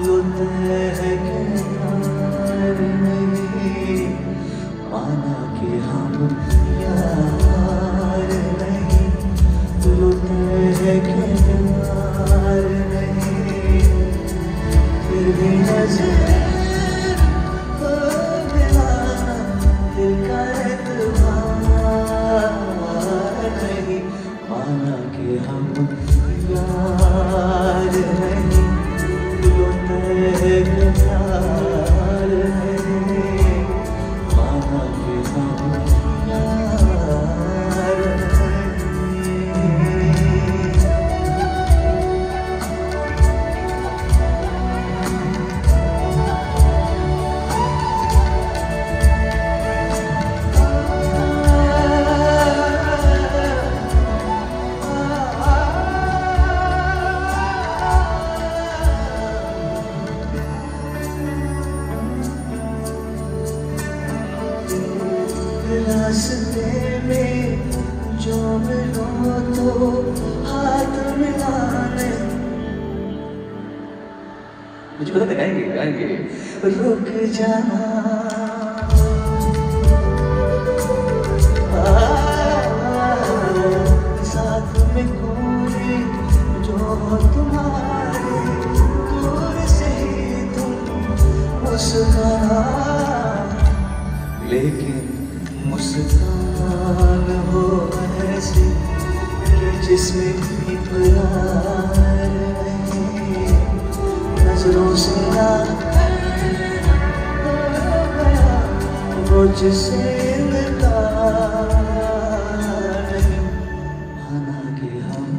होते हैं यार नहीं, माना कि हम यार नहीं, होते हैं यार नहीं, फिर भी नजर हो गया दिल का एतबार नहीं, माना कि हम यार नहीं, होते हैं यार नहीं, माना कि हम यार रास्ते में जो मिलो तो हाथ मिलाने, मुझे पता है गाएंगे रुक जाना, साथ में कोई जो हो तुम्हारे, दूर से ही तुम मुस्कुराना, लेकिन मुस्कान हो ऐसी कि जिसमें इकरार नहीं, नजरों से ना मुझसे इनकार नहीं, माना कि हम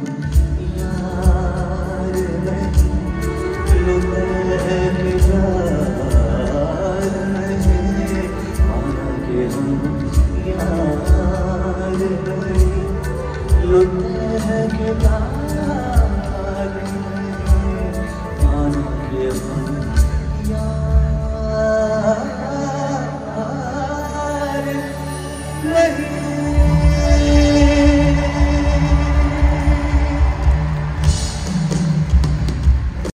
यार नहीं, होते हैं यार नहीं, माना कि हम यार नहीं, होते हैं यार नहीं, माना कि हम यार नहीं।